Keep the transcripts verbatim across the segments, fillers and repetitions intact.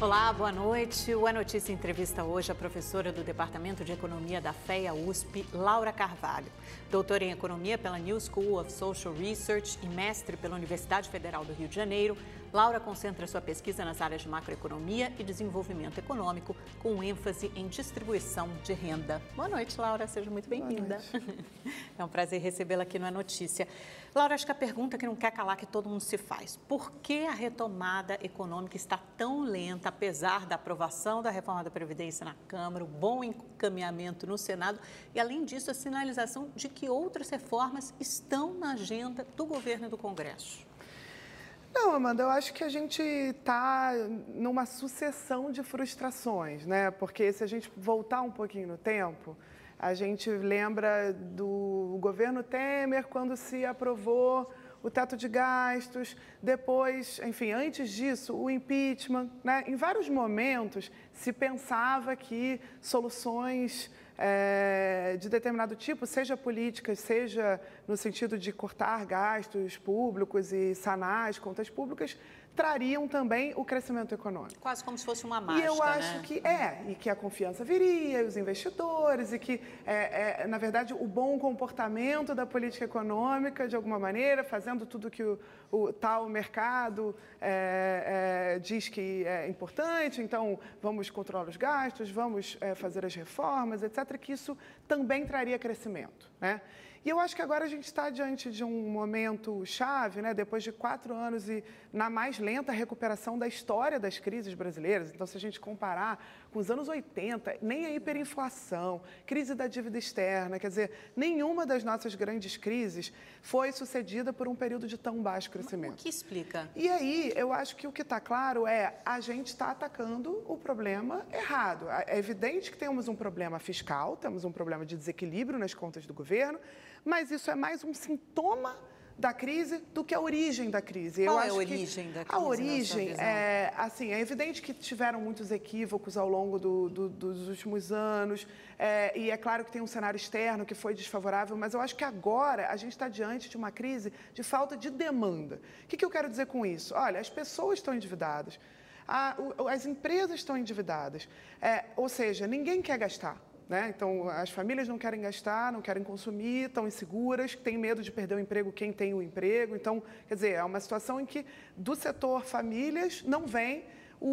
Olá, boa noite. O A Notícia entrevista hoje a professora do Departamento de Economia da F E A U S P, Laura Carvalho. Doutora em Economia pela New School of Social Research e mestre pela Universidade Federal do Rio de Janeiro, Laura concentra sua pesquisa nas áreas de macroeconomia e desenvolvimento econômico, com ênfase em distribuição de renda. Boa noite, Laura. Seja muito bem-vinda. É um prazer recebê-la aqui no A Notícia. Laura, acho que a pergunta que não quer calar que todo mundo se faz: por que a retomada econômica está tão lenta, apesar da aprovação da reforma da Previdência na Câmara, o bom encaminhamento no Senado e, além disso, a sinalização de que outras reformas estão na agenda do governo e do Congresso? Não, Amanda, eu acho que a gente está numa sucessão de frustrações, né? Porque se a gente voltar um pouquinho no tempo, a gente lembra do governo Temer, quando se aprovou o teto de gastos, depois, enfim, antes disso, o impeachment, né? Em vários momentos se pensava que soluções é, de determinado tipo, seja políticas, seja no sentido de cortar gastos públicos e sanar as contas públicas, trariam também o crescimento econômico. Quase como se fosse uma mágica, E eu acho né? que é, e que a confiança viria, os investidores, e que, é, é, na verdade, o bom comportamento da política econômica, de alguma maneira, fazendo tudo que o, o tal mercado é, é, diz que é importante, então vamos controlar os gastos, vamos é, fazer as reformas, etcétera, que isso também traria crescimento, né? E eu acho que agora a gente está diante de um momento chave, né? Depois de quatro anos e na mais lenta recuperação da história das crises brasileiras. Então, se a gente comparar com os anos oitenta, nem a hiperinflação, crise da dívida externa, quer dizer, nenhuma das nossas grandes crises foi sucedida por um período de tão baixo crescimento. O que explica? E aí, eu acho que o que está claro é a gente está atacando o problema errado. É evidente que temos um problema fiscal, temos um problema de desequilíbrio nas contas do governo, mas isso é mais um sintoma da crise do que a origem da crise. Qual Eu é acho a origem que da crise? A origem é, assim, é evidente que tiveram muitos equívocos ao longo do, do, dos últimos anos, é, e é claro que tem um cenário externo que foi desfavorável, mas eu acho que agora a gente está diante de uma crise de falta de demanda. O que, que eu quero dizer com isso? Olha, as pessoas estão endividadas, a, o, as empresas estão endividadas, é, ou seja, ninguém quer gastar. Né? Então, as famílias não querem gastar, não querem consumir, estão inseguras, têm medo de perder o emprego quem tem o emprego. Então, quer dizer, é uma situação em que do setor famílias não vem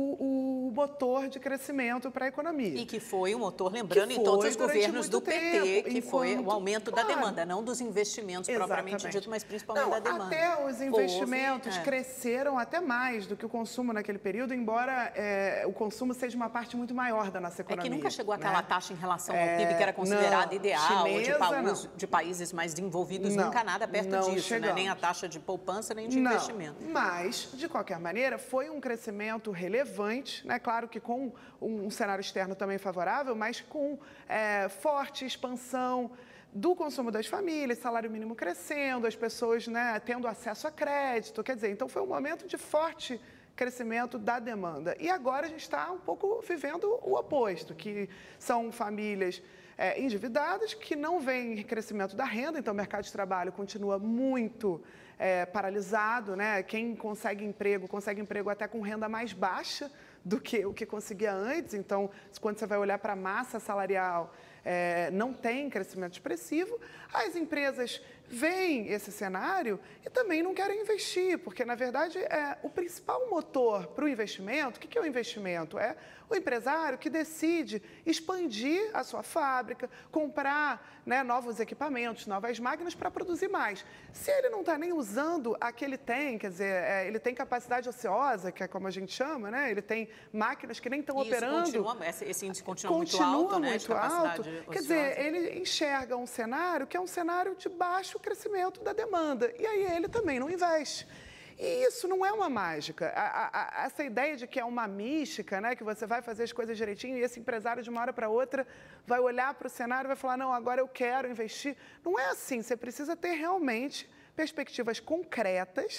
o, o motor de crescimento para a economia. E que foi o motor, lembrando, em todos os governos do P T, que foi o aumento da demanda, não dos investimentos propriamente dito, mas principalmente da demanda. Até os investimentos cresceram até mais do que o consumo naquele período, embora é, o consumo seja uma parte muito maior da nossa economia. É que nunca chegou né? aquela taxa em relação ao P I B que era considerada ideal, de, paus, de países mais desenvolvidos, não, nunca nada perto disso, né? Nem a taxa de poupança, nem de não, investimento. Mas, de qualquer maneira, foi um crescimento relevante. relevante, né? Claro que com um, um cenário externo também favorável, mas com é, forte expansão do consumo das famílias, salário mínimo crescendo, as pessoas, né, tendo acesso a crédito, quer dizer, então foi um momento de forte crescimento da demanda. E agora a gente está um pouco vivendo o oposto, que são famílias é, endividadas, que não vêm crescimento da renda, então o mercado de trabalho continua muito é, paralisado, né? Quem consegue emprego, consegue emprego até com renda mais baixa do que o que conseguia antes. Então, quando você vai olhar para a massa salarial, é, não tem crescimento expressivo. As empresas veem esse cenário e também não querem investir, porque, na verdade, é, o principal motor para o investimento, o que é o investimento? É o empresário que decide expandir a sua fábrica, comprar, né, novos equipamentos, novas máquinas para produzir mais. Se ele não está nem usando a que ele tem, quer dizer, é, ele tem capacidade ociosa, que é como a gente chama, né? Ele tem máquinas que nem estão operando. Continua, esse índice continua, continua muito alto, né? Muito alto. Quer dizer, ele enxerga um cenário que é um cenário de baixo crescimento da demanda. E aí ele também não investe. E isso não é uma mágica. A, a, essa ideia de que é uma mística, né, que você vai fazer as coisas direitinho e esse empresário de uma hora para outra vai olhar para o cenário e vai falar, não, agora eu quero investir. Não é assim. Você precisa ter realmente perspectivas concretas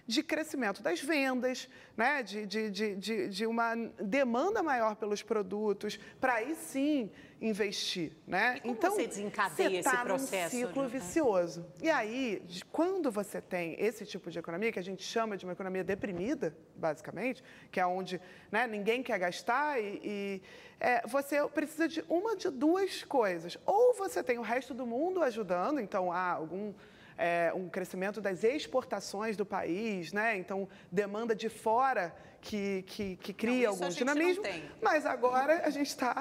de crescimento das vendas, né? de, de, de, de, de uma demanda maior pelos produtos, para aí sim investir. Né? E como então, você desencadeia você tá esse processo? Num ciclo de... vicioso. E aí, quando você tem esse tipo de economia, que a gente chama de uma economia deprimida, basicamente, que é onde, né, ninguém quer gastar e, e é, você precisa de uma de duas coisas. Ou você tem o resto do mundo ajudando, então há algum... É, um crescimento das exportações do país, né? Então, demanda de fora que, que, que cria não, algum dinamismo. Mas agora a gente está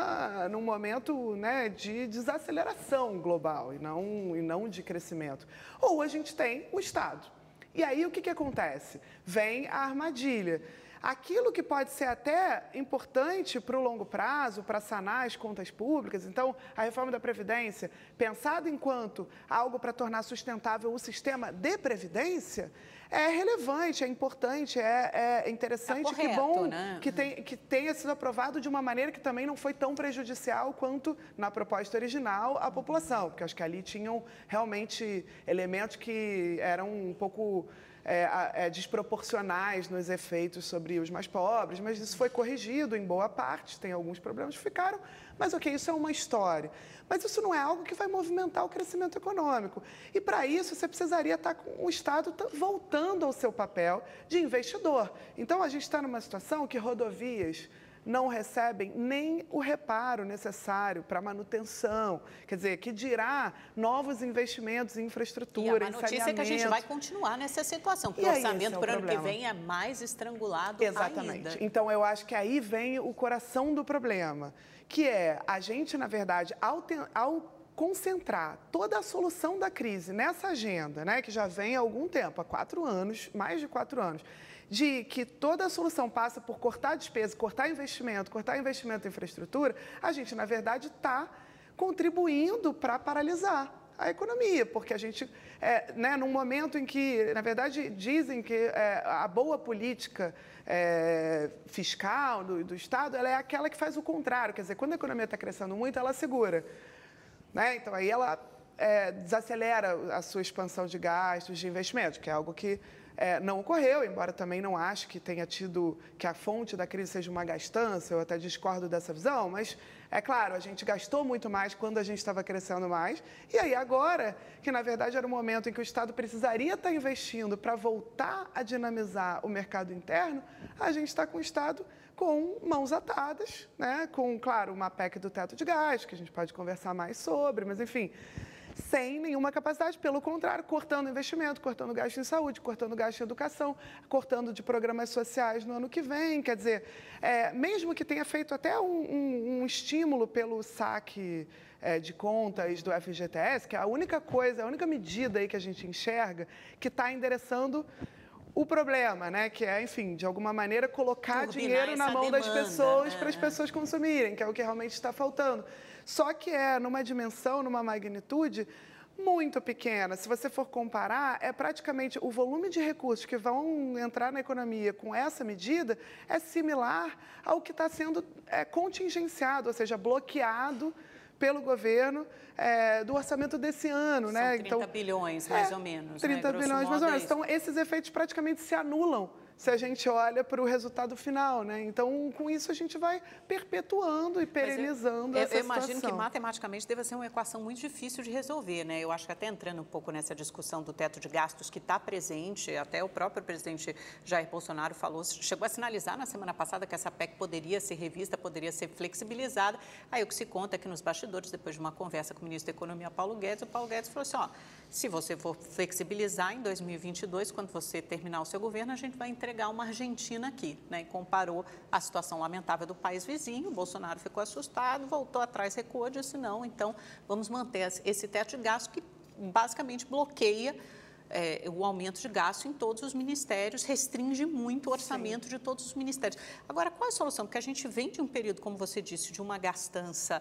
num momento, né, de desaceleração global e não, e não de crescimento. Ou a gente tem o Estado. E aí o que, que acontece? Vem a armadilha. Aquilo que pode ser até importante para o longo prazo, para sanar as contas públicas, então, a reforma da Previdência, pensada enquanto algo para tornar sustentável o sistema de Previdência, é relevante, é importante, é, é interessante, é correto, que bom né? que, tem, que tenha sido aprovado de uma maneira que também não foi tão prejudicial quanto na proposta original à população, porque acho que ali tinham realmente elementos que eram um pouco... É, é, desproporcionais nos efeitos sobre os mais pobres, mas isso foi corrigido em boa parte, tem alguns problemas que ficaram, mas ok, isso é uma história. Mas isso não é algo que vai movimentar o crescimento econômico. E para isso você precisaria estar com o Estado voltando ao seu papel de investidor. Então a gente está numa situação que rodovias não recebem nem o reparo necessário para manutenção. Quer dizer, que dirá novos investimentos em infraestrutura, em saneamento. E a notícia é que a gente vai continuar nessa situação, porque o orçamento é o para o ano que problema. vem é mais estrangulado Exatamente. ainda. Então, eu acho que aí vem o coração do problema, que é a gente, na verdade, ao, te, ao concentrar toda a solução da crise nessa agenda, né, que já vem há algum tempo, há quatro anos, mais de quatro anos, de que toda a solução passa por cortar despesa, cortar investimento, cortar investimento em infraestrutura, a gente, na verdade, está contribuindo para paralisar a economia, porque a gente, é, né, num momento em que, na verdade, dizem que é, a boa política é, fiscal do, do Estado, ela é aquela que faz o contrário, quer dizer, quando a economia está crescendo muito, ela segura, né? Então, aí ela é, desacelera a sua expansão de gastos, de investimentos, que é algo que É, não ocorreu, embora também não ache que tenha tido, que a fonte da crise seja uma gastança, eu até discordo dessa visão, mas, é claro, a gente gastou muito mais quando a gente estava crescendo mais, e aí agora, que na verdade era o momento em que o Estado precisaria estar investindo para voltar a dinamizar o mercado interno, a gente está com o Estado com mãos atadas, né? Com, claro, uma P E C do teto de gastos, que a gente pode conversar mais sobre, mas, enfim... sem nenhuma capacidade, pelo contrário, cortando investimento, cortando gasto em saúde, cortando gasto em educação, cortando de programas sociais no ano que vem. Quer dizer, é, mesmo que tenha feito até um, um, um estímulo pelo saque é, de contas do F G T S, que é a única coisa, a única medida aí que a gente enxerga que está endereçando o problema, né? Que é, enfim, de alguma maneira, colocar Turbinar dinheiro na mão demanda, das pessoas, né? para as pessoas consumirem, que é o que realmente está faltando. Só que é numa dimensão, numa magnitude muito pequena. Se você for comparar, é praticamente o volume de recursos que vão entrar na economia com essa medida é similar ao que está sendo é, contingenciado, ou seja, bloqueado pelo governo é, do orçamento desse ano. São né? trinta então, bilhões, mais é, ou menos. trinta né? bilhões, mais ou menos. É então, esses efeitos praticamente se anulam se a gente olha para o resultado final, né? Então, com isso, a gente vai perpetuando e perenizando eu, essa eu, eu imagino situação. que, matematicamente, deve ser uma equação muito difícil de resolver, né? Eu acho que até entrando um pouco nessa discussão do teto de gastos que está presente, até o próprio presidente Jair Bolsonaro falou, chegou a sinalizar na semana passada que essa P E C poderia ser revista, poderia ser flexibilizada. Aí o que se conta é que nos bastidores, depois de uma conversa com o ministro da Economia, Paulo Guedes, o Paulo Guedes falou assim, ó, se você for flexibilizar em dois mil e vinte e dois, quando você terminar o seu governo, a gente vai entregar uma Argentina aqui, né? E comparou a situação lamentável do país vizinho, o Bolsonaro ficou assustado, voltou atrás, recuou, disse não, então vamos manter esse teto de gasto que basicamente bloqueia É, o aumento de gasto em todos os ministérios, restringe muito o orçamento Sim. de todos os ministérios. Agora, qual é a solução? Porque a gente vem de um período, como você disse, de uma gastança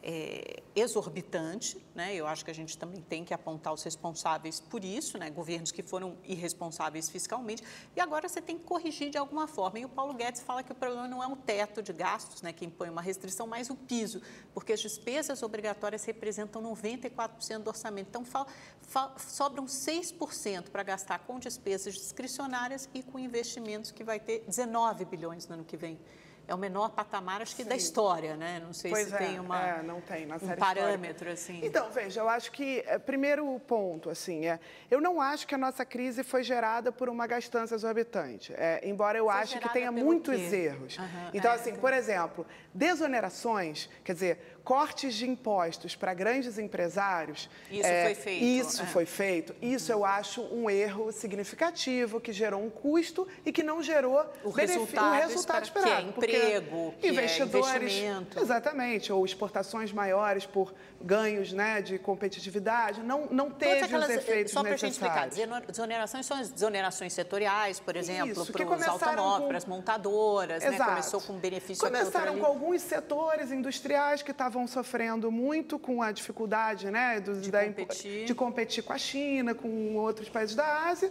é, exorbitante, né? Eu acho que a gente também tem que apontar os responsáveis por isso, né? Governos que foram irresponsáveis fiscalmente, e agora você tem que corrigir de alguma forma. E o Paulo Guedes fala que o problema não é o teto de gastos, né? Que impõe uma restrição, mas o piso, porque as despesas obrigatórias representam noventa e quatro por cento do orçamento. Então, fa- fa- sobram seis por cento cento para gastar com despesas discricionárias e com investimentos, que vai ter dezenove bilhões no ano que vem. É o menor patamar, acho que, Sim. da história, né? Não sei pois se é, tem, uma, é, não tem na série um parâmetro, assim. Então, veja, eu acho que, é, primeiro ponto, assim, é, eu não acho que a nossa crise foi gerada por uma gastança exorbitante, é, embora eu foi ache que tenha muitos quê? erros. Uhum, então, é, assim, então... por exemplo, desonerações, quer dizer, cortes de impostos para grandes empresários. Isso é, foi feito. Isso é. foi feito. Isso eu acho um erro significativo, que gerou um custo e que não gerou o resultado, o resultado esperado. Que é emprego, que investidores, é investimento. Exatamente, ou exportações maiores por ganhos, né, de competitividade. Não, não teve aquelas, os efeitos só necessários. Só para a gente explicar, desonerações são as desonerações setoriais, por exemplo, Isso, para os automóveis, com... para as montadoras, né? Começou com benefício Começaram aqui, com alguns setores industriais que estavam sofrendo muito com a dificuldade, né, do, de, da, competir. de competir com a China, com outros países da Ásia,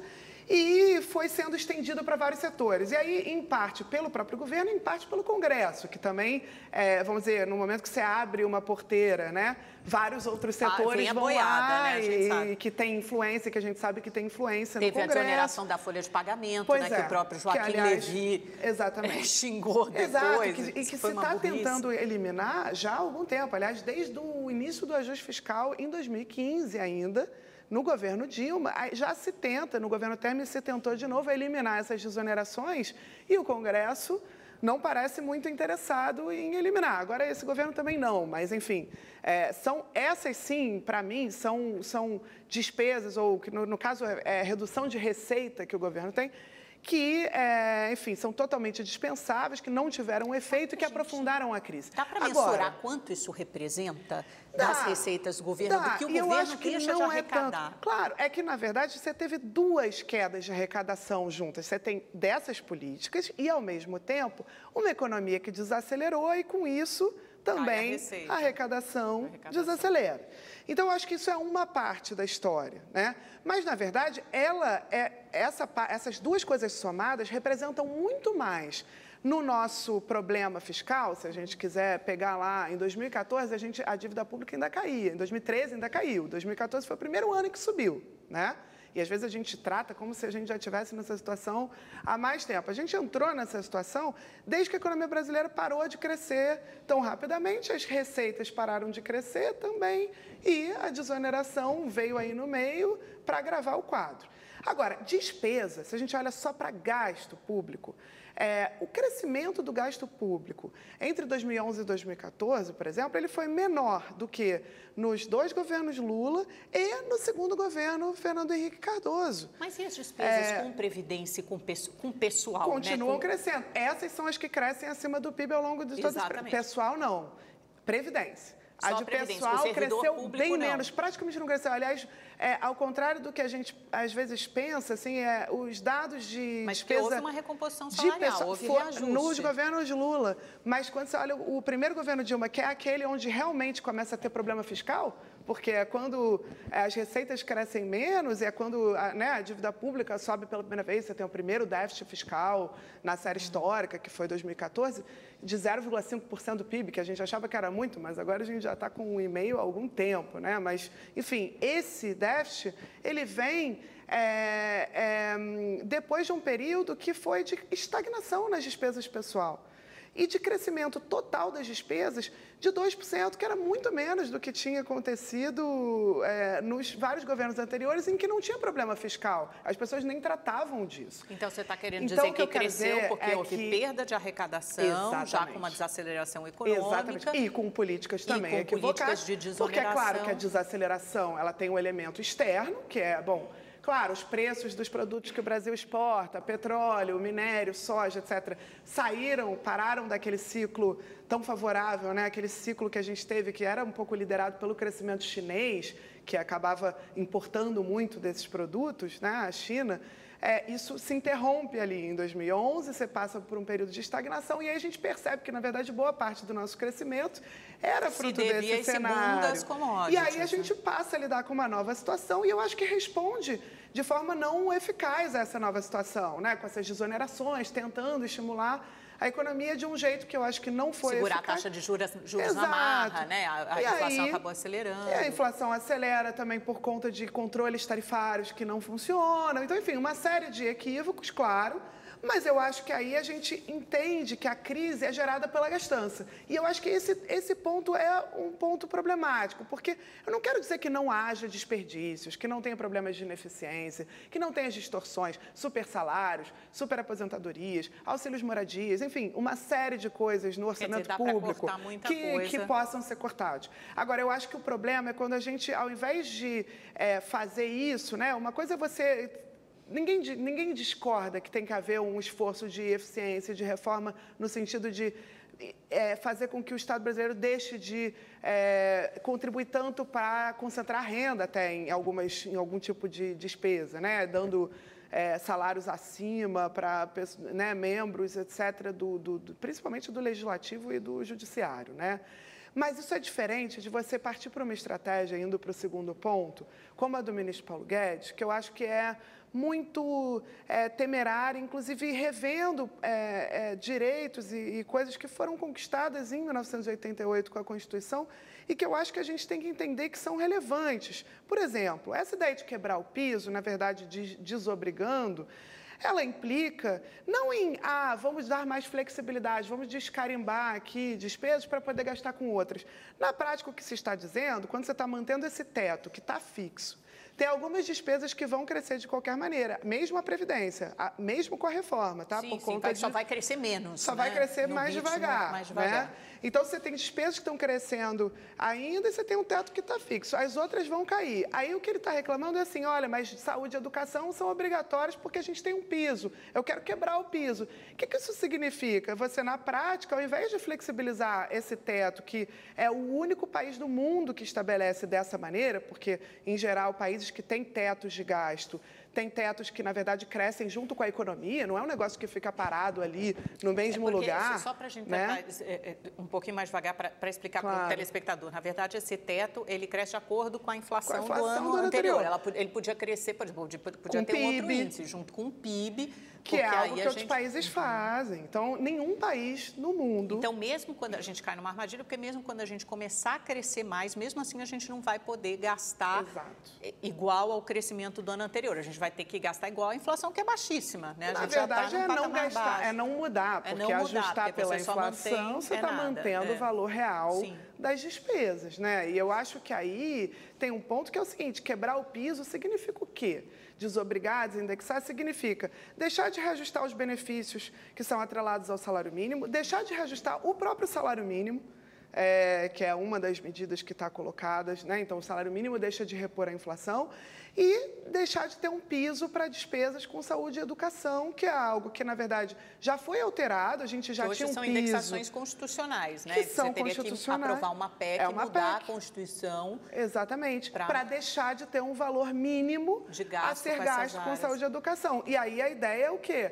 e foi sendo estendido para vários setores. E aí, em parte pelo próprio governo, em parte pelo Congresso, que também, é, vamos dizer, no momento que você abre uma porteira, né, vários outros setores ah, vão boiada, lá né? A gente e sabe. que tem influência, que a gente sabe que tem influência Teve no Congresso. Teve a desoneração da folha de pagamento, pois né, é, que o próprio Joaquim que, aliás, Levy exatamente. É, xingou depois. Exato, e que, e que se está burrice. tentando eliminar já há algum tempo. Aliás, desde o início do ajuste fiscal, em dois mil e quinze ainda, no governo Dilma, já se tenta, no governo Temer se tentou de novo eliminar essas desonerações e o Congresso não parece muito interessado em eliminar. Agora, esse governo também não, mas, enfim, é, são essas, sim, para mim, são, são despesas, ou, no, no caso, é, é redução de receita que o governo tem, que, é, enfim, são totalmente dispensáveis, que não tiveram efeito e que aprofundaram a crise. Dá para mensurar quanto isso representa dá, das receitas do governo, dá, do que o e eu governo acho que deixa não de é arrecadar? tanto. Claro, é que, na verdade, você teve duas quedas de arrecadação juntas. Você tem dessas políticas e, ao mesmo tempo, uma economia que desacelerou e, com isso, também a, a arrecadação, a arrecadação desacelera. Então, eu acho que isso é uma parte da história, né? Mas, na verdade, ela é, essa, essas duas coisas somadas representam muito mais no nosso problema fiscal. Se a gente quiser pegar lá, em dois mil e quatorze, a, gente, a dívida pública ainda caía, em dois mil e treze ainda caiu, dois mil e quatorze foi o primeiro ano que subiu, né? E, às vezes, a gente trata como se a gente já estivesse nessa situação há mais tempo. A gente entrou nessa situação desde que a economia brasileira parou de crescer tão rapidamente, as receitas pararam de crescer também e a desoneração veio aí no meio para agravar o quadro. Agora, despesa, se a gente olha só para gasto público, é, o crescimento do gasto público entre dois mil e onze e dois mil e quatorze, por exemplo, ele foi menor do que nos dois governos Lula e no segundo governo Fernando Henrique Cardoso. Mas e as despesas é, com previdência e com, com pessoal? Continuam né? com... crescendo. Essas são as que crescem acima do P I B ao longo de todo esse pessoal, não. Previdência. A Só de a pessoal cresceu bem não. menos, praticamente não cresceu. Aliás, é, ao contrário do que a gente às vezes pensa, assim, é, os dados de mas despesa... Mas houve uma recomposição salarial, de pessoa, houve for, reajuste. Nos governos Lula. Mas quando você olha o primeiro governo Dilma, que é aquele onde realmente começa a ter problema fiscal, porque é quando as receitas crescem menos e é quando a, né, a dívida pública sobe pela primeira vez, você tem o primeiro déficit fiscal na série histórica, que foi dois mil e quatorze, de zero vírgula cinco por cento do P I B, que a gente achava que era muito, mas agora a gente já está com um e meio há algum tempo, né? Mas, enfim, esse déficit, ele vem é, é, depois de um período que foi de estagnação nas despesas pessoal e de crescimento total das despesas de dois por cento, que era muito menos do que tinha acontecido é, nos vários governos anteriores em que não tinha problema fiscal. As pessoas nem tratavam disso. Então, você está querendo então, dizer que, que cresceu porque é houve que... perda de arrecadação, Exatamente. já com uma desaceleração econômica. Exatamente. E com políticas também e com equivocadas. Políticas de desoneração. Porque é claro que a desaceleração ela tem um elemento externo, que é, bom... Claro, os preços dos produtos que o Brasil exporta, petróleo, minério, soja, etcétera, saíram, pararam daquele ciclo tão favorável, né? Aquele ciclo que a gente teve, que era um pouco liderado pelo crescimento chinês, que acabava importando muito desses produtos, né? A China. É, isso se interrompe ali em dois mil e onze, você passa por um período de estagnação e aí a gente percebe que, na verdade, boa parte do nosso crescimento era fruto desse cenário. E aí a gente passa a lidar com uma nova situação e eu acho que responde de forma não eficaz a essa nova situação, né? Com essas desonerações, tentando estimular a economia de um jeito que eu acho que não foi Segurar eficaz. a taxa de juros, juros Exato. na marra, né? A, a inflação aí, acabou acelerando. E a inflação acelera também por conta de controles tarifários que não funcionam. Então, enfim, uma série de equívocos, claro. Mas eu acho que aí a gente entende que a crise é gerada pela gastança. E eu acho que esse, esse ponto é um ponto problemático, porque eu não quero dizer que não haja desperdícios, que não tenha problemas de ineficiência, que não tenha distorções, super salários, super aposentadorias, auxílios moradias, enfim, uma série de coisas no orçamento Quer dizer, dá público pra cortar muita que, coisa. que possam ser cortados. Agora, eu acho que o problema é quando a gente, ao invés de é, fazer isso, né, uma coisa é você... Ninguém, ninguém discorda que tem que haver um esforço de eficiência, de reforma, no sentido de é, fazer com que o Estado brasileiro deixe de é, contribuir tanto para concentrar renda até em, algumas, em algum tipo de despesa, né? Dando é, salários acima para, né, membros, etcétera, do, do, do, principalmente do Legislativo e do Judiciário, né? Mas isso é diferente de você partir para uma estratégia, indo para o segundo ponto, como a do ministro Paulo Guedes, que eu acho que é muito é, temerária, inclusive revendo é, é, direitos e, e coisas que foram conquistadas em mil novecentos e oitenta e oito com a Constituição e que eu acho que a gente tem que entender que são relevantes. Por exemplo, essa ideia de quebrar o piso, na verdade, des desobrigando, ela implica não em, ah, vamos dar mais flexibilidade, vamos descarimbar aqui despesas para poder gastar com outras. Na prática, o que se está dizendo, quando você está mantendo esse teto que está fixo, tem algumas despesas que vão crescer de qualquer maneira, mesmo a Previdência, a, mesmo com a reforma, tá? Sim, Por sim, conta vai, de... só vai crescer menos. Só né? vai crescer no mais ritmo, devagar, mais devagar. Né? Então, você tem despesas que estão crescendo ainda e você tem um teto que está fixo. As outras vão cair. Aí, o que ele está reclamando é assim, olha, mas saúde e educação são obrigatórias porque a gente tem um piso. Eu quero quebrar o piso. O que, que isso significa? Você, na prática, ao invés de flexibilizar esse teto, que é o único país do mundo que estabelece dessa maneira, porque, em geral, países que têm tetos de gasto, tem tetos que, na verdade, crescem junto com a economia, não é um negócio que fica parado ali no mesmo é porque, lugar. Só para a gente né? tentar um pouquinho mais devagar para explicar claro. para o telespectador. Na verdade, esse teto, ele cresce de acordo com a inflação, com a inflação do ano do ano anterior. anterior. Ela, ele podia crescer, por exemplo, podia com ter P I B, um outro índice, junto com o P I B. Que é algo que a outros gente... países fazem. Então, nenhum país no mundo... Então, mesmo quando a gente cai numa armadilha, porque mesmo quando a gente começar a crescer mais, mesmo assim a gente não vai poder gastar Exato. igual ao crescimento do ano anterior. A gente vai ter que gastar igual à inflação, que é baixíssima. Né? A Na gente verdade, já tá é, não gastar, baixo. é não mudar, porque é não mudar, ajustar porque pela você inflação, mantém, você é está nada, mantendo é. o valor real Sim. das despesas. Né? E eu acho que aí tem um ponto que é o seguinte, quebrar o piso significa o quê? Desobrigar, desindexar, significa deixar de reajustar os benefícios que são atrelados ao salário mínimo, deixar de reajustar o próprio salário mínimo, é, que é uma das medidas que está colocadas, né? Então, o salário mínimo deixa de repor a inflação e deixar de ter um piso para despesas com saúde e educação, que é algo que, na verdade, já foi alterado, a gente já que hoje tinha um são piso... indexações constitucionais, né? Que que são você teria constitucionais. que aprovar uma P E C, É uma mudar P E C. a Constituição. Exatamente, pra... para deixar de ter um valor mínimo de gasto a ser com gasto com áreas. saúde e educação. E aí a ideia é o quê?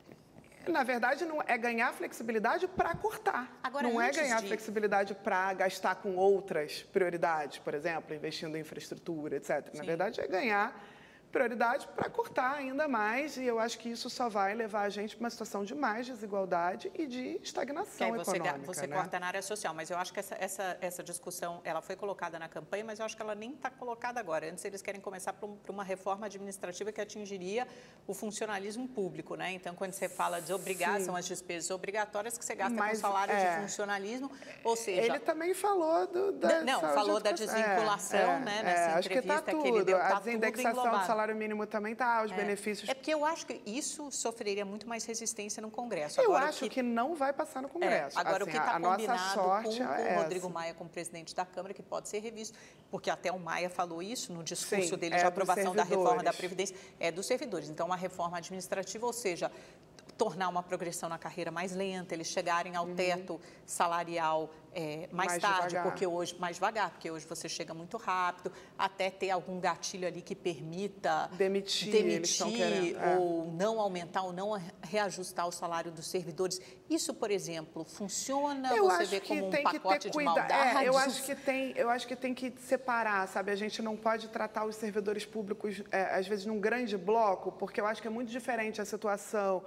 Na verdade, não é ganhar flexibilidade para cortar. Agora, não é ganhar de... flexibilidade para gastar com outras prioridades, por exemplo, investindo em infraestrutura, etcétera. Na Sim. verdade, é ganhar prioridade para cortar ainda mais, e eu acho que isso só vai levar a gente para uma situação de mais desigualdade e de estagnação você, econômica. Você né? corta na área social, mas eu acho que essa, essa, essa discussão, ela foi colocada na campanha, mas eu acho que ela nem está colocada agora. Antes eles querem começar por, um, por uma reforma administrativa que atingiria o funcionalismo público, né? Então, quando você fala de obrigar, Sim. são as despesas obrigatórias que você gasta mas, com salário é, de funcionalismo, ou seja... Ele também falou do, da Não, saúde falou da educação. desvinculação, é, né? É, Nessa acho que, tá entrevista tudo. que ele deu, tá a desindexação do salário mínimo também tá, os é. benefícios... É porque eu acho que isso sofreria muito mais resistência no Congresso. Eu Agora, acho que... que não vai passar no Congresso. É. Agora, assim, o que está a nossa combinado sorte com, com é o Rodrigo essa. Maia, como presidente da Câmara, que pode ser revisto, porque até o Maia falou isso no discurso Sim, dele é de aprovação da reforma da servidores. Previdência, é dos servidores. Então, uma reforma administrativa, ou seja, tornar uma progressão na carreira mais lenta, eles chegarem ao uhum. teto salarial é, mais, mais tarde, devagar. porque hoje mais devagar, porque hoje você chega muito rápido, até ter algum gatilho ali que permita demitir, demitir é. ou não aumentar ou não reajustar o salário dos servidores. Isso, por exemplo, funciona? Eu você acho vê que como um tem pacote que ter de cuida... maldade? É, eu acho que tem, eu acho que tem que separar, sabe? A gente não pode tratar os servidores públicos é, às vezes num grande bloco, porque eu acho que é muito diferente a situação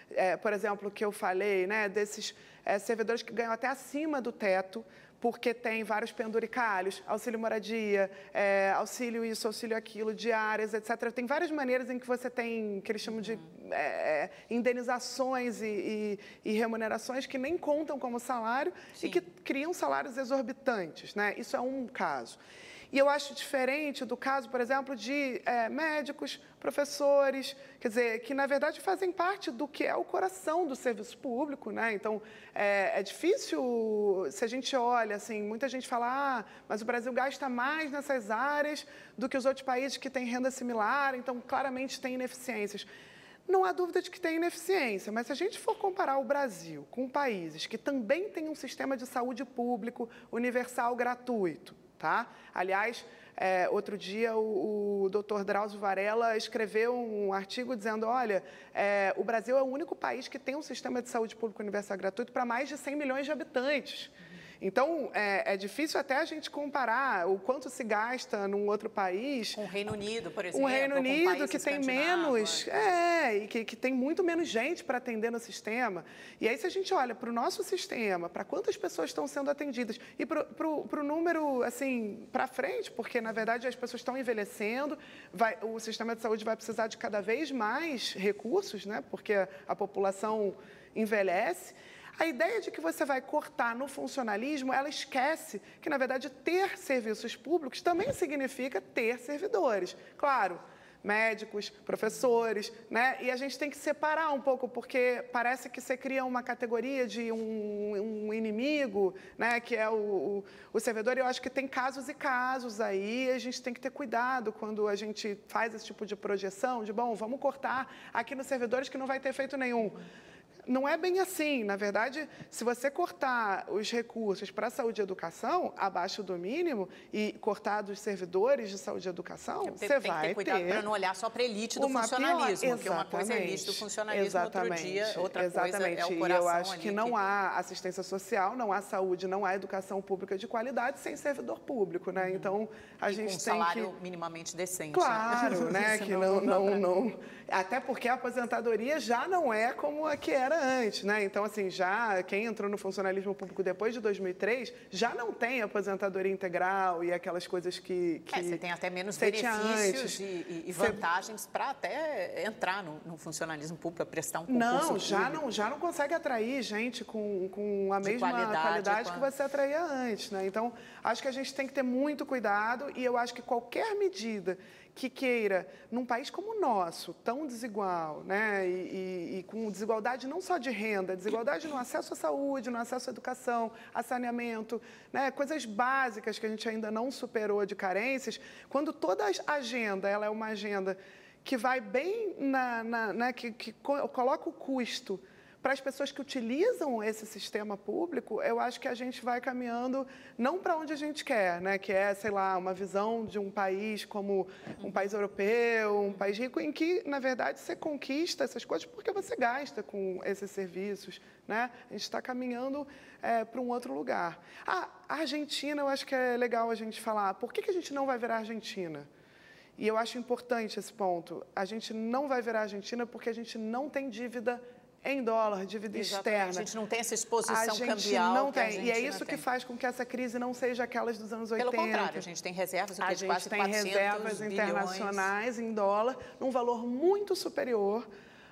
é, por exemplo, que eu falei, né, desses é, servidores que ganham até acima do teto, porque tem vários penduricalhos, auxílio moradia, é, auxílio isso, auxílio aquilo, diárias, etcétera. Tem várias maneiras em que você tem, que eles chamam de é, indenizações e, e, e remunerações que nem contam como salário. Sim. E que criam salários exorbitantes, né? Isso é um caso. E eu acho diferente do caso, por exemplo, de é, médicos, professores, quer dizer, que na verdade fazem parte do que é o coração do serviço público, né? Então, é, é difícil, se a gente olha, assim, muita gente fala, ah, mas o Brasil gasta mais nessas áreas do que os outros países que têm renda similar, então claramente tem ineficiências. Não há dúvida de que tem ineficiência, mas se a gente for comparar o Brasil com países que também têm um sistema de saúde público universal gratuito, tá? Aliás, é, outro dia o, o doutor Drauzio Varela escreveu um artigo dizendo, olha, é, o Brasil é o único país que tem um sistema de saúde pública universal gratuito para mais de cem milhões de habitantes. Então, é, é difícil até a gente comparar o quanto se gasta num outro país. Com o Reino Unido, por exemplo. O Reino Unido, que tem menos, é, e que, que tem muito menos gente para atender no sistema. E aí, se a gente olha para o nosso sistema, para quantas pessoas estão sendo atendidas, e para o número, assim, para frente, porque, na verdade, as pessoas estão envelhecendo, vai, o sistema de saúde vai precisar de cada vez mais recursos, né, porque a, a população envelhece. A ideia de que você vai cortar no funcionalismo, ela esquece que, na verdade, ter serviços públicos também significa ter servidores. Claro, médicos, professores, né? E a gente tem que separar um pouco, porque parece que você cria uma categoria de um, um inimigo, né? Que é o, o, o servidor. E eu acho que tem casos e casos aí, a gente tem que ter cuidado quando a gente faz esse tipo de projeção, de, bom, vamos cortar aqui nos servidores que não vai ter efeito nenhum. Não é bem assim. Na verdade, se você cortar os recursos para a saúde e educação abaixo do mínimo e cortar dos servidores de saúde e educação, tem, você tem vai ter... Tem que ter cuidado para não olhar só para a elite do funcionalismo, porque uma coisa é a elite do funcionalismo, exatamente, outro dia, outra exatamente. coisa é o coração. E eu acho ali que não há assistência social, não há saúde, não há educação pública de qualidade sem servidor público, né? Então, a e gente com um tem salário que... minimamente decente. Claro, né? Que não, não, não... Até porque a aposentadoria já não é como a que era antes, né? Então, assim, já quem entrou no funcionalismo público depois de dois mil e três já não tem aposentadoria integral e aquelas coisas que... que é, você tem até menos benefícios e, e, e vantagens você... para até entrar no, no funcionalismo público, para prestar um concurso Não, público. já não, já não consegue atrair gente com, com a de mesma qualidade, qualidade com a... que você atraía antes, né? Então, acho que a gente tem que ter muito cuidado e eu acho que qualquer medida que queira, num país como o nosso, tão desigual, né, e, e, e com desigualdade não só de renda, desigualdade no acesso à saúde, no acesso à educação, a saneamento, né, coisas básicas que a gente ainda não superou de carências, quando toda a agenda ela é uma agenda que vai bem na, na né, que, que coloca o custo para as pessoas que utilizam esse sistema público, eu acho que a gente vai caminhando não para onde a gente quer, né? Que é, sei lá, uma visão de um país como um país europeu, um país rico, em que, na verdade, você conquista essas coisas porque você gasta com esses serviços, né? A gente está caminhando é, para um outro lugar. Ah, a Argentina, eu acho que é legal a gente falar. Por que que a gente não vai virar Argentina? E eu acho importante esse ponto. A gente não vai virar Argentina porque a gente não tem dívida em dólar, dívida Exatamente. externa. A gente não tem essa exposição a gente cambial não que a tem. E é isso tem. que faz com que essa crise não seja aquelas dos anos oitenta. Pelo contrário, a gente tem reservas a de quase gente tem quatrocentos reservas bilhões. internacionais em dólar, num valor muito superior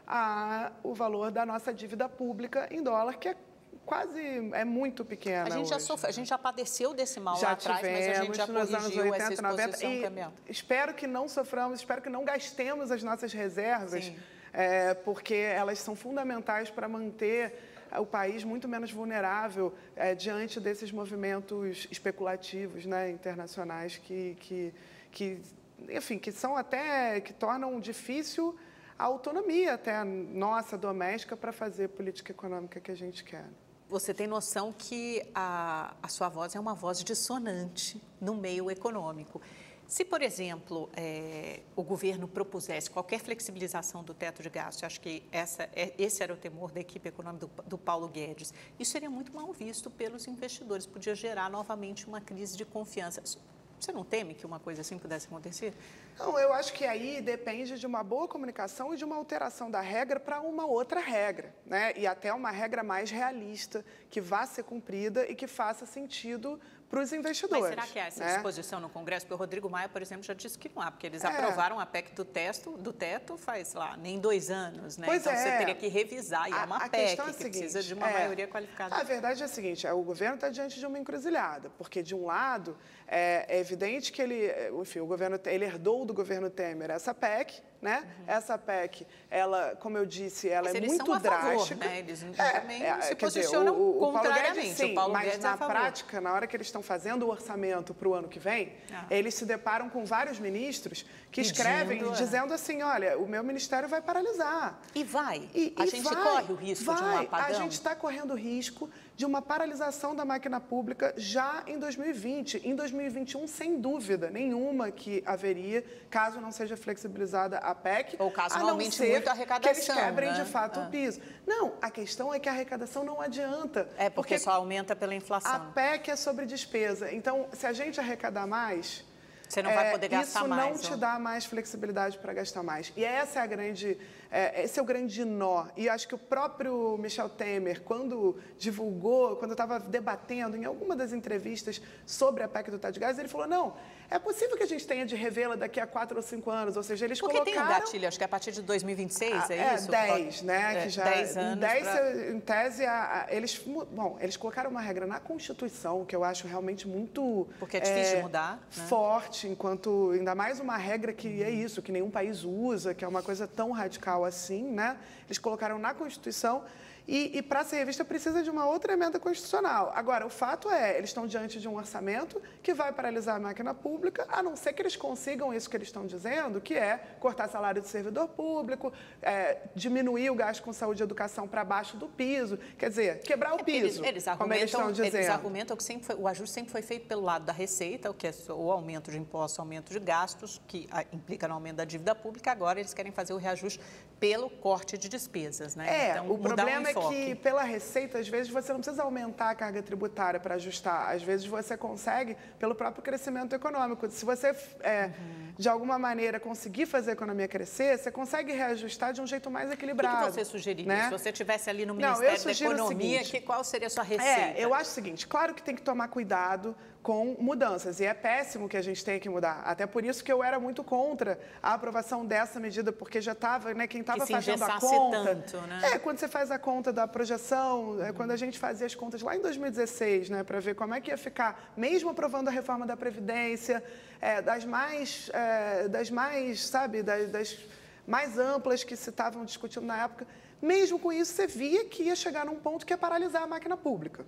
ao valor da nossa dívida pública em dólar, que é quase, é muito pequena a gente já hoje. sofre, a gente já padeceu desse mal já lá atrás, tivemos, mas a gente já nos anos corrigiu oitenta, essa exposição noventa, cambial. Espero que não soframos, espero que não gastemos as nossas reservas, Sim. é, porque elas são fundamentais para manter o país muito menos vulnerável é, diante desses movimentos especulativos, né, internacionais que, que, que, enfim, que são até, que tornam difícil a autonomia até nossa, doméstica, para fazer a política econômica que a gente quer. Você tem noção que a, a sua voz é uma voz dissonante no meio econômico. Se, por exemplo, é, o governo propusesse qualquer flexibilização do teto de gastos, acho que essa, é, esse era o temor da equipe econômica do, do Paulo Guedes, isso seria muito mal visto pelos investidores, podia gerar novamente uma crise de confiança. Você não teme que uma coisa assim pudesse acontecer? Não, eu acho que aí depende de uma boa comunicação e de uma alteração da regra para uma outra regra, né? E até uma regra mais realista, que vá ser cumprida e que faça sentido para os investidores. Mas será que há essa né? disposição no Congresso? Porque o Rodrigo Maia, por exemplo, já disse que não há, porque eles É. aprovaram a P E C do teto, do teto faz lá, nem dois anos, né? Pois então é. você teria que revisar, e a, é uma a P E C questão é a que seguinte, precisa de uma é, maioria qualificada. A verdade é a seguinte, o governo está diante de uma encruzilhada, porque de um lado é, é evidente que ele, enfim, o governo ele herdou do governo Temer essa P E C, né? Uhum. Essa P E C, ela, como eu disse, ela mas é eles muito são a drástica. Favor, né? Eles é, também é, se quer posicionam dizer, o, o contrariamente. Paulo Guedes, sim, o Paulo mas Guedes na é a favor. prática, na hora que eles estão fazendo o orçamento para o ano que vem, ah. eles se deparam com vários ministros que Pedindo, escrevem é. dizendo assim, olha, o meu ministério vai paralisar. E vai. E, a e gente vai, corre o risco vai. de um apagão. A gente está correndo o risco de uma paralisação da máquina pública já em dois mil e vinte. Em dois mil e vinte e um, sem dúvida nenhuma que haveria, caso não seja flexibilizada a P E C. Ou caso a não aumente muito a arrecadação. Que eles quebrem né? de fato ah. o piso. Não, a questão é que a arrecadação não adianta. É, porque, porque só aumenta pela inflação. A P E C é sobre despesa. Então, se a gente arrecadar mais... Você não vai poder gastar isso mais. Isso não ó. te dá mais flexibilidade para gastar mais. E essa é a grande, é, esse é o grande nó. E acho que o próprio Michel Temer, quando divulgou, quando estava debatendo em alguma das entrevistas sobre a P E C do Teto de Gás, ele falou, não, é possível que a gente tenha de revê-la daqui a quatro ou cinco anos. Ou seja, eles Porque colocaram... Porque tem um gatilho, acho que é a partir de dois mil e vinte e seis, é, é isso? É, dez, né? É, que já, dez anos. dez, pra... Em tese, a, a, eles, bom, eles colocaram uma regra na Constituição, que eu acho realmente muito... Porque é difícil é, de mudar, né? Forte, enquanto... Ainda mais uma regra que é isso, que nenhum país usa, que é uma coisa tão radical assim, né? Eles colocaram na Constituição e, e para ser revista precisa de uma outra emenda constitucional. Agora, o fato é, eles estão diante de um orçamento que vai paralisar a máquina pública, a não ser que eles consigam isso que eles estão dizendo, que é cortar salário do servidor público, é, diminuir o gasto com saúde e educação para baixo do piso, quer dizer, quebrar o piso, é, eles, eles como eles estão dizendo. Eles argumentam que sempre foi, o ajuste sempre foi feito pelo lado da receita, o que é o aumento de impostos, o aumento de gastos, que a, implica no aumento da dívida pública, agora eles querem fazer o reajuste pelo corte de despesas, né? É, então, o problema um é que pela receita, às vezes, você não precisa aumentar a carga tributária para ajustar, às vezes você consegue pelo próprio crescimento econômico. Se você, é, uhum. de alguma maneira, conseguir fazer a economia crescer, você consegue reajustar de um jeito mais equilibrado. O que você sugeriria? Né? Se você estivesse ali no não, Ministério da Economia, seguinte, que, qual seria a sua receita? É, eu acho o seguinte, claro que tem que tomar cuidado com mudanças, e é péssimo que a gente tenha que mudar. Até por isso que eu era muito contra a aprovação dessa medida, porque já estava, né, quem estava fazendo a conta... Tanto, né? É, quando você faz a conta da projeção, uhum. é, quando a gente fazia as contas lá em dois mil e dezesseis, né, para ver como é que ia ficar, mesmo aprovando a reforma da Previdência, é, das mais, é, das mais, sabe, das, das mais amplas que se estavam discutindo na época, mesmo com isso você via que ia chegar num ponto que ia paralisar a máquina pública.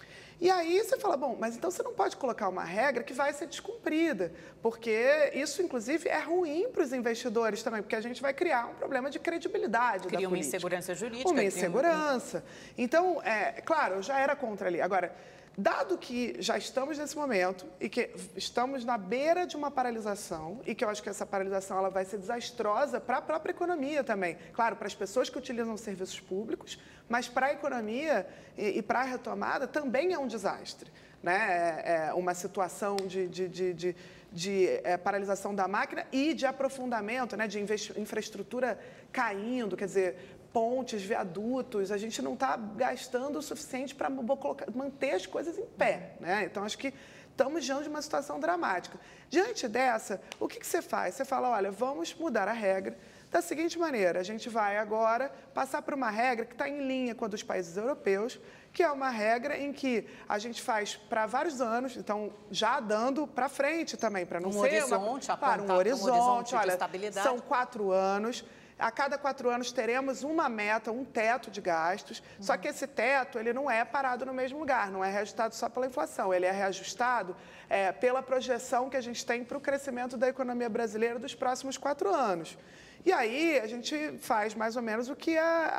E aí você fala, bom, mas então você não pode colocar uma regra que vai ser descumprida, porque isso, inclusive, é ruim para os investidores também, porque a gente vai criar um problema de credibilidade Cria da uma política. insegurança jurídica. Uma insegurança. Então, é, claro, eu já era contra ali. Agora, dado que já estamos nesse momento e que estamos na beira de uma paralisação e que eu acho que essa paralisação ela vai ser desastrosa para a própria economia também. Claro, para as pessoas que utilizam serviços públicos, mas para a economia e, e para a retomada também é um desastre. Né? É, é uma situação de, de, de, de, de é, paralisação da máquina e de aprofundamento, né? De infraestrutura caindo, quer dizer... pontes, viadutos, a gente não está gastando o suficiente para manter as coisas em pé, né? Então, acho que estamos diante de uma situação dramática. Diante dessa, o que, que você faz? Você fala, olha, vamos mudar a regra da seguinte maneira, a gente vai agora passar por uma regra que está em linha com a dos países europeus, que é uma regra em que a gente faz para vários anos, então já dando para frente também, para não um ser horizonte, uma, claro, um horizonte, um horizonte olha, de estabilidade. São quatro anos. A cada quatro anos teremos uma meta, um teto de gastos, uhum. Só que esse teto ele não é parado no mesmo lugar, não é reajustado só pela inflação, ele é reajustado é, pela projeção que a gente tem para o crescimento da economia brasileira dos próximos quatro anos. E aí a gente faz mais ou menos o que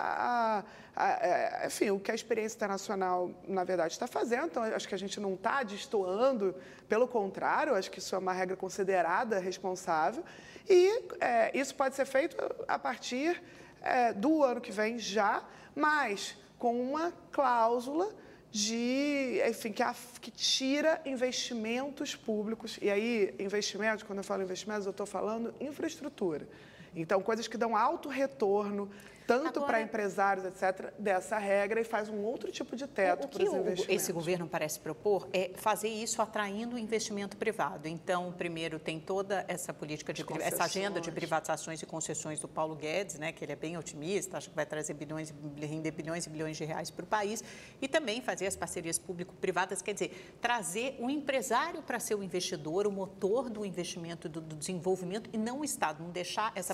a, a, a, enfim, o que a experiência internacional, na verdade, está fazendo. Então, acho que a gente não está destoando, pelo contrário, acho que isso é uma regra considerada responsável. E é, isso pode ser feito a partir é, do ano que vem já, mas com uma cláusula de, enfim, que, a, que tira investimentos públicos. E aí, investimentos, quando eu falo investimentos, eu estou falando infraestrutura. Então, coisas que dão alto retorno, tanto para empresários, etcétera, dessa regra, e faz um outro tipo de teto para os investimentos. O que esse governo parece propor é fazer isso atraindo investimento privado. Então, primeiro, tem toda essa política, de, essa agenda de privatizações e concessões do Paulo Guedes, né, que ele é bem otimista, acha que vai trazer bilhões, render bilhões e bilhões de reais para o país, e também fazer as parcerias público-privadas, quer dizer, trazer o empresário para ser o investidor, o motor do investimento, do, do desenvolvimento, e não o Estado, não deixar essa,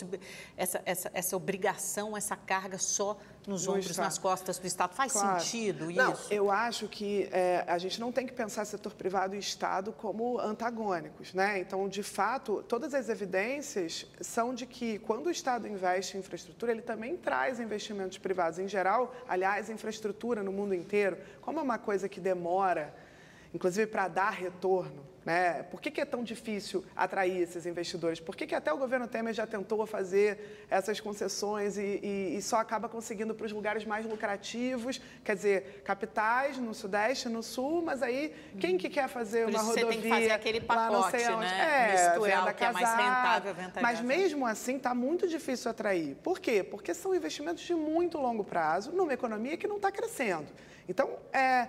essa, essa, essa obrigação, essa carga só nos ombros, Estado. nas costas do Estado. Faz claro. sentido isso? Não, eu acho que é, a gente não tem que pensar setor privado e Estado como antagônicos, né? Então, de fato, todas as evidências são de que quando o Estado investe em infraestrutura, ele também traz investimentos privados. Em geral, aliás, infraestrutura no mundo inteiro, como é uma coisa que demora, inclusive para dar retorno, né? Por que, que é tão difícil atrair esses investidores? Por que, que até o governo Temer já tentou fazer essas concessões e, e, e só acaba conseguindo para os lugares mais lucrativos, quer dizer, capitais no Sudeste, no Sul, mas aí quem que quer fazer uma rodovia? Você tem que fazer aquele pacote, lá não sei onde? né? É, Misturar o que é mais rentável, venda mas mesmo assim está muito difícil atrair. Por quê? Porque são investimentos de muito longo prazo numa economia que não está crescendo. Então, é...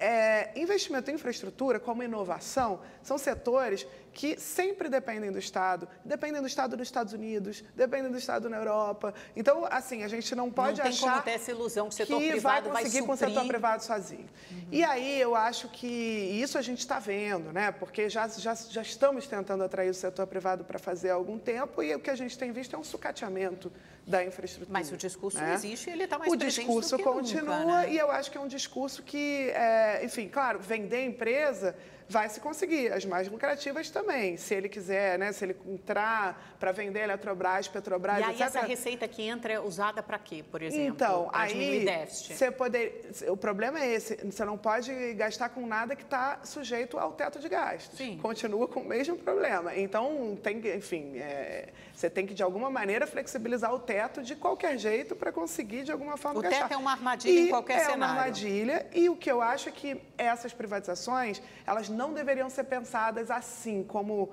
É, investimento em infraestrutura, como inovação, são setores que sempre dependem do Estado, dependem do Estado nos Estados Unidos, dependem do Estado na Europa. Então, assim, a gente não pode não tem achar como ter essa ilusão que o setor que privado vai conseguir vai com o setor privado sozinho. Uhum. E aí, eu acho que isso a gente está vendo, né? Porque já, já, já estamos tentando atrair o setor privado para fazer há algum tempo e o que a gente tem visto é um sucateamento da infraestrutura. Mas o discurso né? existe e ele está mais o presente discurso do que continua nunca, né? E eu acho que é um discurso que, é, enfim, claro, vender empresa vai se conseguir, as mais lucrativas também, se ele quiser, né, se ele entrar para vender Eletrobras, Petrobras, e aí etcétera. Essa receita que entra é usada para quê, por exemplo? Então, pra aí déficit. Você poder, o problema é esse, você não pode gastar com nada que está sujeito ao teto de gastos. Sim. Continua com o mesmo problema. Então, tem que, enfim, é, você tem que, de alguma maneira, flexibilizar o teto de qualquer jeito para conseguir, de alguma forma, o gastar. O teto é uma armadilha e em qualquer é cenário. É uma armadilha e o que eu acho é que essas privatizações, elas não deveriam ser pensadas assim, como,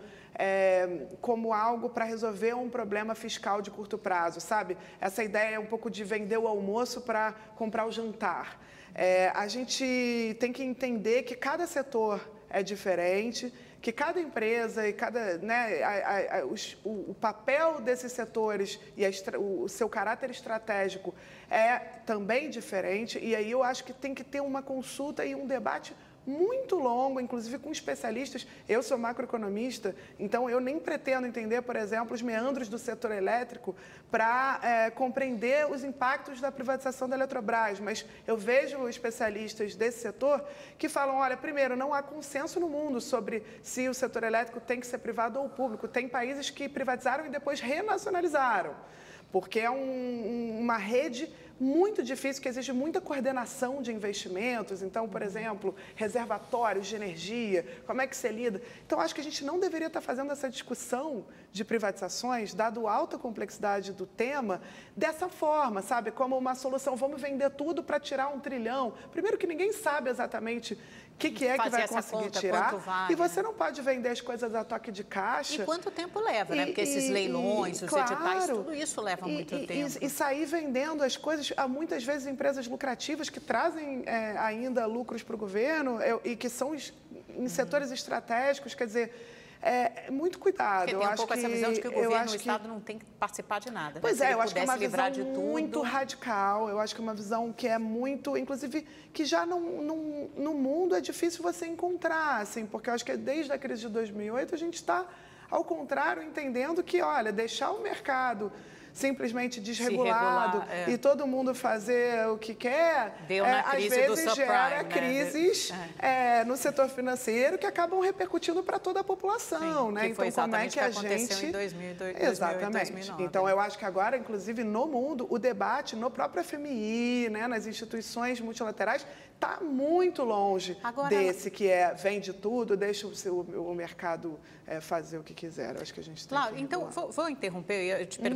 é, como algo para resolver um problema fiscal de curto prazo, sabe? Essa ideia é um pouco de vender o almoço para comprar o jantar. É, a gente tem que entender que cada setor é diferente, que cada empresa e cada, né, a, a, a, os, o, o papel desses setores e a, o, o seu caráter estratégico é também diferente, e aí eu acho que tem que ter uma consulta e um debate muito longo, inclusive com especialistas. Eu sou macroeconomista, então eu nem pretendo entender, por exemplo, os meandros do setor elétrico para é, compreender os impactos da privatização da Eletrobras, mas eu vejo especialistas desse setor que falam, olha, primeiro, não há consenso no mundo sobre se o setor elétrico tem que ser privado ou público. Tem países que privatizaram e depois renacionalizaram, porque é um, uma rede muito difícil, que exige muita coordenação de investimentos. Então, por exemplo, reservatórios de energia, como é que você lida? Então, acho que a gente não deveria estar fazendo essa discussão de privatizações, dado a alta complexidade do tema, dessa forma, sabe? Como uma solução, vamos vender tudo para tirar um trilhão. Primeiro que ninguém sabe exatamente o que, que é que vai conseguir conta, tirar. Vale, e você né? não pode vender as coisas a toque de caixa. E quanto tempo leva, e, né? Porque esses leilões, e, os claro, editais, tudo isso leva e, muito e, tempo. E, e sair vendendo as coisas, há muitas vezes empresas lucrativas que trazem é, ainda lucros para o governo é, e que são em uhum. setores estratégicos, quer dizer, é, muito cuidado. Porque tem eu um acho pouco que, essa visão de que o governo, o que... Estado não tem que participar de nada. Pois né? é, eu acho que é uma visão muito tudo... radical, eu acho que é uma visão que é muito, inclusive, que já não, não, no mundo é difícil você encontrar, assim, porque eu acho que desde a crise de dois mil e oito a gente está, ao contrário, entendendo que, olha, deixar o mercado simplesmente desregulado regular, é. e todo mundo fazer o que quer, Deu é, na às crise vezes do subprime, gera né? crises é. É, no setor financeiro que acabam repercutindo para toda a população. Sim, né? Então, como é que, que a a gente... gente... em dois mil, dois, Exatamente. dois mil e nove. Então, eu acho que agora, inclusive, no mundo, o debate no próprio F M I, né, nas instituições multilaterais, está muito longe agora... desse que é vende tudo, deixa o, seu, o mercado é, fazer o que quiser. Eu acho que a gente tem claro, que então, vou, vou interromper e te perguntar uhum. um pouco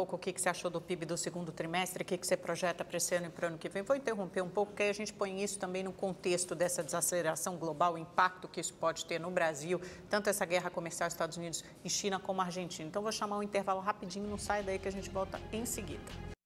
pouco o que você achou do P I B do segundo trimestre, o que você projeta para esse ano e para o ano que vem. Vou interromper um pouco, porque aí a gente põe isso também no contexto dessa desaceleração global, o impacto que isso pode ter no Brasil, tanto essa guerra comercial Estados Unidos e China como a Argentina. Então, vou chamar um intervalo rapidinho, não sai daí que a gente volta em seguida.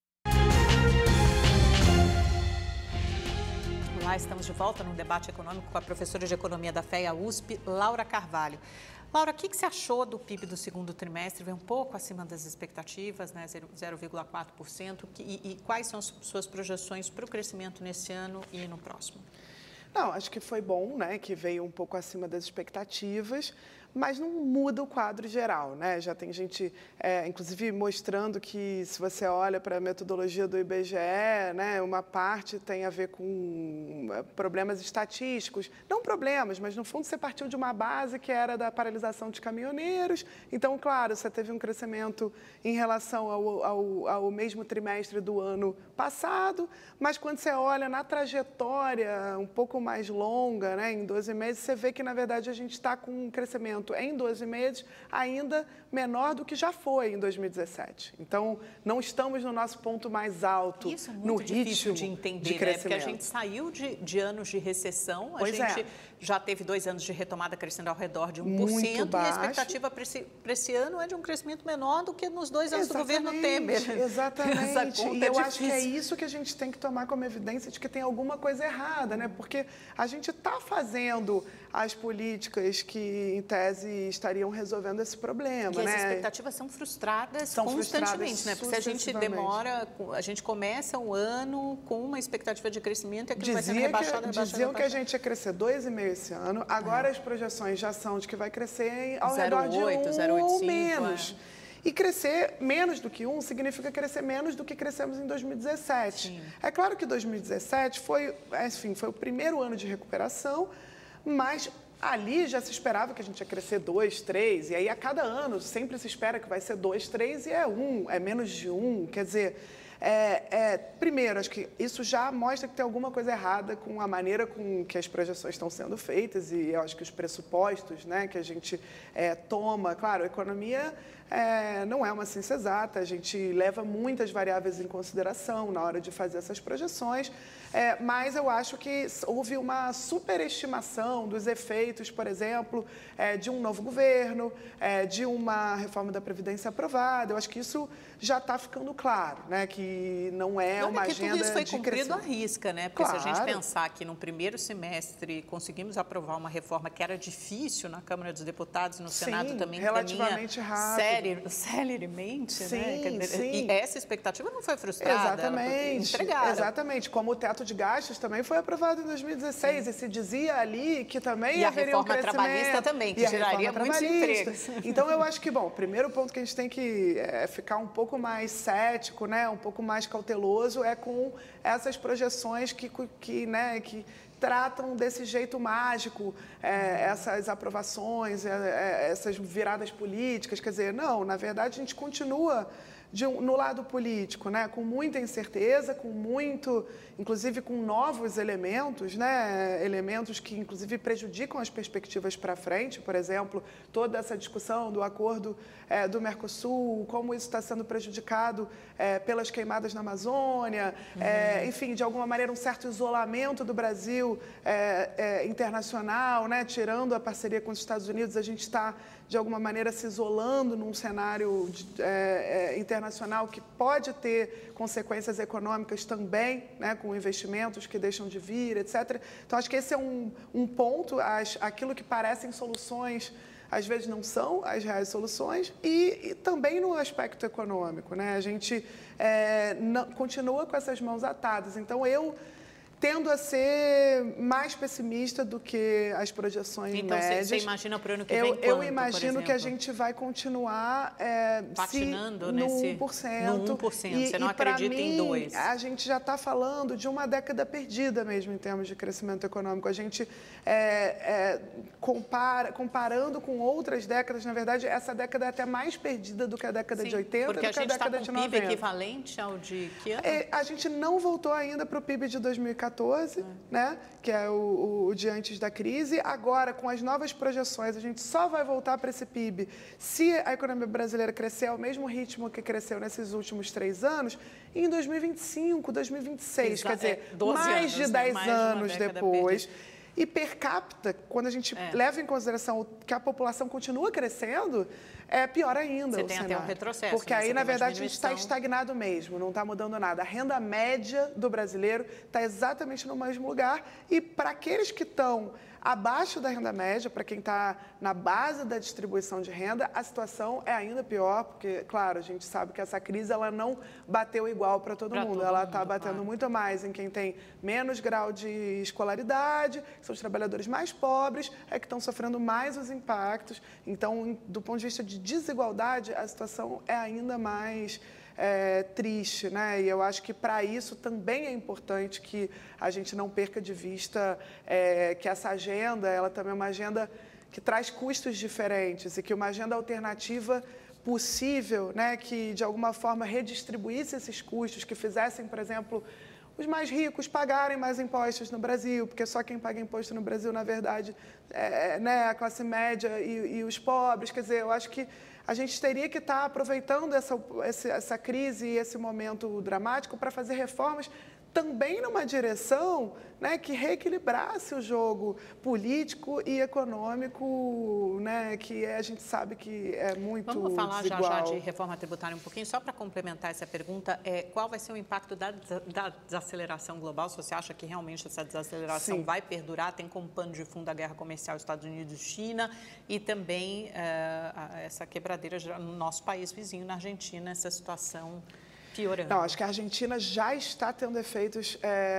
Olá, estamos de volta num debate econômico com a professora de Economia da FEA U S P, Laura Carvalho. Laura, o que você achou do P I B do segundo trimestre? Veio um pouco acima das expectativas, né? zero vírgula quatro por cento. E, e quais são as suas projeções para o crescimento nesse ano e no próximo? Não, acho que foi bom, né? Que veio um pouco acima das expectativas, mas não muda o quadro geral, né? Já tem gente, é, inclusive, mostrando que, se você olha para a metodologia do I B G E, né, uma parte tem a ver com problemas estatísticos. Não problemas, mas, no fundo, você partiu de uma base que era da paralisação de caminhoneiros. Então, claro, você teve um crescimento em relação ao, ao, ao mesmo trimestre do ano passado, mas quando você olha na trajetória um pouco mais longa, né, em doze meses, você vê que, na verdade, a gente está com um crescimento em doze meses ainda menor do que já foi em dois mil e dezessete. Então, não estamos no nosso ponto mais alto, Isso é muito no difícil ritmo de entender, de crescimento. Né? Porque a gente saiu de, de anos de recessão, a pois gente é. já teve dois anos de retomada crescendo ao redor de um por cento, muito baixo. E a expectativa para esse, para esse ano é de um crescimento menor do que nos dois anos Exatamente, do governo Temer. Exatamente. E é eu acho que é isso que a gente tem que tomar como evidência de que tem alguma coisa errada, né? Porque a gente está fazendo as políticas que, em tese, estariam resolvendo esse problema, que né? as expectativas são frustradas são constantemente, frustradas né? Porque se a gente demora, a gente começa o ano com uma expectativa de crescimento e aquilo vai sendo rebaixado, rebaixado, Diziam que a gente ia crescer dois vírgula cinco esse ano, agora é. as projeções já são de que vai crescer ao redor de um ou menos. É. E crescer menos do que um significa crescer menos do que crescemos em dois mil e dezessete. Sim. É claro que dois mil e dezessete foi, enfim, foi o primeiro ano de recuperação, mas ali já se esperava que a gente ia crescer dois, três, e aí a cada ano sempre se espera que vai ser dois, três e é um, é menos de um. Quer dizer, é, é, primeiro, acho que isso já mostra que tem alguma coisa errada com a maneira com que as projeções estão sendo feitas e eu acho que os pressupostos, né, que a gente é, toma. Claro, a economia é, não é uma ciência exata, a gente leva muitas variáveis em consideração na hora de fazer essas projeções, é, mas eu acho que houve uma superestimação dos efeitos, por exemplo, é, de um novo governo, é, de uma reforma da Previdência aprovada. Eu acho que isso já está ficando claro, né, que não é não, uma é que agenda tudo isso foi de cumprido à crescimento. risca, né? Porque Claro. Se a gente pensar que no primeiro semestre conseguimos aprovar uma reforma que era difícil na Câmara dos Deputados e no Sim, Senado também relativamente rápido. Celeremente, sim, né? Sim. E essa expectativa não foi frustrada. Exatamente. Entregaram. Exatamente. Como o teto de gastos também foi aprovado em dois mil e dezesseis sim. e se dizia ali que também e haveria um crescimento. E a reforma trabalhista também, que geraria muitos empregos. Então, eu acho que, bom, o primeiro ponto que a gente tem que é, ficar um pouco mais cético, né, um pouco mais cauteloso é com essas projeções que, que, né, que tratam desse jeito mágico, é, essas aprovações, é, é, essas viradas políticas. Quer dizer, não, na verdade, a gente continua de um, no lado político, né, com muita incerteza, com muito, inclusive com novos elementos, né, elementos que, inclusive, prejudicam as perspectivas para frente. Por exemplo, toda essa discussão do acordo é, do Mercosul, como isso está sendo prejudicado é, pelas queimadas na Amazônia, uhum. é, enfim, de alguma maneira, um certo isolamento do Brasil é, é, internacional, né, tirando a parceria com os Estados Unidos, a gente está, de alguma maneira, se isolando num cenário de, é, é, internacional que pode ter consequências econômicas também, né, com investimentos que deixam de vir, etcétera. Então, acho que esse é um, um ponto, as, aquilo que parecem soluções, às vezes não são as reais soluções, e, e também no aspecto econômico, né? A gente é, não, continua com essas mãos atadas. Então, eu tendo a ser mais pessimista do que as projeções então, médias. Então, você imagina para o ano que eu, vem quanto, Eu imagino que a gente vai continuar é, patinando se, nesse, no um por cento. No um por cento. E, você não e acredita mim, em dois. A gente já está falando de uma década perdida mesmo em termos de crescimento econômico. A gente, é, é, compara, comparando com outras décadas, na verdade, essa década é até mais perdida do que a década Sim, de oitenta, do que a década tá de noventa. Porque a gente está com o P I B equivalente ao de que ano? É, a gente não voltou ainda para o P I B de dois mil e quatorze. quatorze, né, que é o, o de antes da crise. Agora, com as novas projeções, a gente só vai voltar para esse P I B se a economia brasileira crescer ao mesmo ritmo que cresceu nesses últimos três anos, em dois mil e vinte e cinco, dois mil e vinte e seis, quer dizer, mais de dez anos depois. E per capita, quando a gente é. leva em consideração que a população continua crescendo, é pior ainda Você o tem cenário. até um retrocesso. Porque aí, na verdade, a gente está estagnado mesmo, não está mudando nada. A renda média do brasileiro está exatamente no mesmo lugar. E para aqueles que estão abaixo da renda média, para quem está na base da distribuição de renda, a situação é ainda pior, porque, claro, a gente sabe que essa crise ela não bateu igual para todo pra mundo. Todo ela mundo, está batendo claro. muito mais em quem tem menos grau de escolaridade, que são os trabalhadores mais pobres, é que estão sofrendo mais os impactos. Então, do ponto de vista de desigualdade, a situação é ainda mais é, triste, né? E eu acho que para isso também é importante que a gente não perca de vista é, que essa agenda, ela também é uma agenda que traz custos diferentes e que uma agenda alternativa possível, né, que de alguma forma redistribuísse esses custos, que fizessem, por exemplo, os mais ricos pagarem mais impostos no Brasil, porque só quem paga imposto no Brasil, na verdade, é, né, a classe média e, e os pobres. Quer dizer, eu acho que a gente teria que estar aproveitando essa, essa crise e esse momento dramático para fazer reformas também numa direção, né, que reequilibrasse o jogo político e econômico, né, que a gente sabe que é muito Vamos falar desigual. já, já de reforma tributária um pouquinho, só para complementar essa pergunta, é, qual vai ser o impacto da, da desaceleração global? Se você acha que realmente essa desaceleração Sim. vai perdurar? Tem como pano de fundo a guerra comercial Estados Unidos e China e também é, essa quebradeira no nosso país vizinho, na Argentina, essa situação piorando. Não, acho que a Argentina já está tendo efeitos...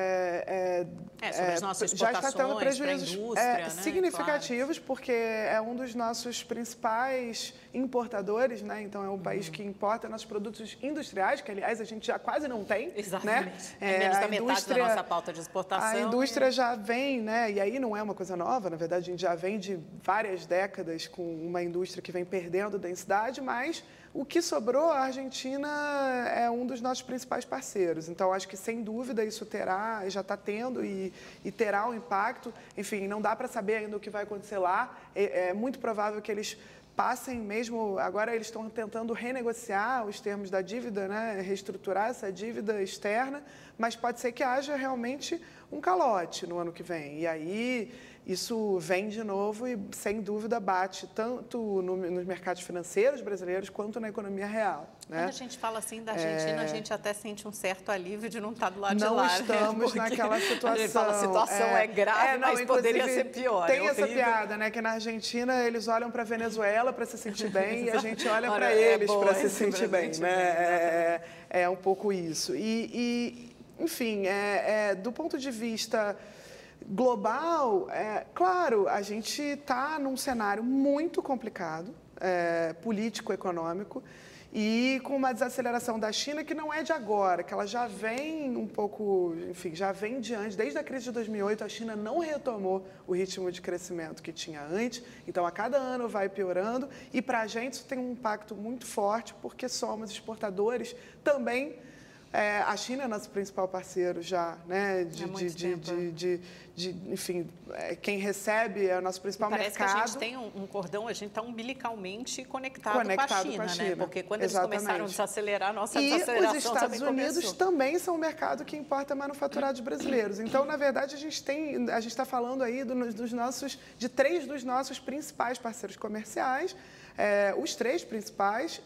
É, é, é, sobre as nossas exportações, já está tendo prejuízos indústria, é, né? significativos, Claro. Porque é um dos nossos principais importadores, né? Então, é um país uhum. que importa nossos produtos industriais, que, aliás, a gente já quase não tem. Exatamente. Né? É, menos da metade da nossa pauta de exportação. A indústria e... já vem, né? E aí não é uma coisa nova, na verdade, a gente já vem de várias décadas com uma indústria que vem perdendo densidade, mas... O que sobrou, a Argentina é um dos nossos principais parceiros. Então, acho que, sem dúvida, isso terá, já está tendo e, e terá um impacto. Enfim, não dá para saber ainda o que vai acontecer lá. É, é muito provável que eles passem mesmo... Agora, eles estão tentando renegociar os termos da dívida, né? Reestruturar essa dívida externa, mas pode ser que haja realmente um calote no ano que vem. E aí... Isso vem de novo e, sem dúvida, bate tanto no, nos mercados financeiros brasileiros quanto na economia real. Né? Quando a gente fala assim da Argentina, é... a gente até sente um certo alívio de não estar do lado não de lá. Não estamos né? naquela situação. A gente fala, a situação é, é grave, é, não, mas poderia ser pior. Tem é essa piada, né? Que na Argentina eles olham para a Venezuela para se sentir bem e a gente olha para eles é para se sentir bem. Né? É, é um pouco isso. E, e enfim, é, é, do ponto de vista... global, é, claro, a gente está num cenário muito complicado, é, político-econômico, e com uma desaceleração da China que não é de agora, que ela já vem um pouco, enfim, já vem diante. Desde a crise de dois mil e oito, a China não retomou o ritmo de crescimento que tinha antes, então a cada ano vai piorando, e para a gente isso tem um impacto muito forte, porque somos exportadores também. É, a China é nosso principal parceiro já, né? De, de, de, de, de, de, enfim, é, quem recebe é o nosso principal parece mercado. Parece que a gente tem um, um cordão, a gente está umbilicalmente conectado, conectado com a China, com a China, né? Porque quando exatamente. eles começaram a desacelerar, a nossa e desaceleração os Estados também Unidos começou. também são um mercado que importa manufaturados brasileiros. Então, na verdade, a gente tem, a gente está falando aí do, dos nossos, de três dos nossos principais parceiros comerciais. É, os três principais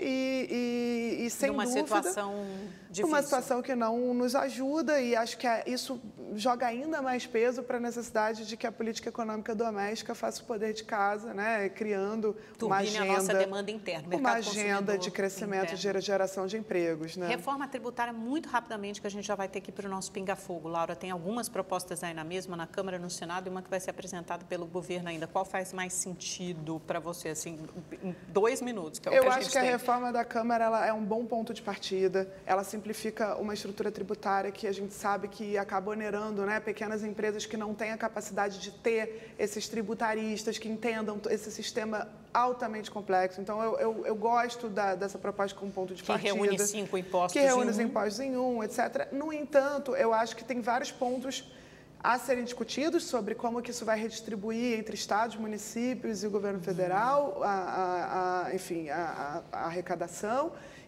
e, e, e sem Numa dúvida... situação difícil. Uma situação que não nos ajuda e acho que isso joga ainda mais peso para a necessidade de que a política econômica doméstica faça o poder de casa, né? Criando Turbine uma agenda... a nossa demanda interna, uma agenda de crescimento e geração de empregos. Né? Reforma tributária, muito rapidamente, que a gente já vai ter que ir para o nosso pinga-fogo. Laura, tem algumas propostas aí na mesma, na Câmara, no Senado, e uma que vai ser apresentada pelo governo ainda. Qual faz mais sentido para você, assim, em dois minutos? Que é o Eu que a acho gente que tem. A reforma da Câmara ela é um bom ponto de partida. Ela simplifica uma estrutura tributária que a gente sabe que acaba onerando, né, pequenas empresas que não têm a capacidade de ter esses tributaristas que entendam esse sistema altamente complexo. Então, eu, eu, eu gosto da, dessa proposta como ponto de que partida. Que reúne cinco impostos Que reúne em os um. impostos em um, etcétera. No entanto, eu acho que tem vários pontos a serem discutidos sobre como que isso vai redistribuir entre estados, municípios e o governo federal, a, a, a, enfim, a, a, a arrecadação